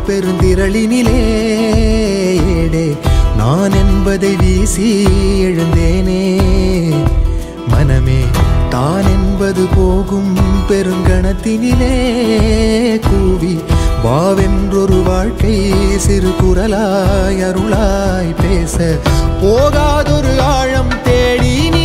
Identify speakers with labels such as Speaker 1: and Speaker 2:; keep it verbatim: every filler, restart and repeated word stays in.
Speaker 1: பெருந்திரளினிலே ஏடே நான் என்பதை வீசி எழுந்தேனே மனமே தான் என்பது போகும் பெருங்கணத்தினிலே கூவி வாவென்றொரு வாழ்க்கை சிறு குரலாய் அருளாய் பேச போகாதொரு ஆழம் தேடி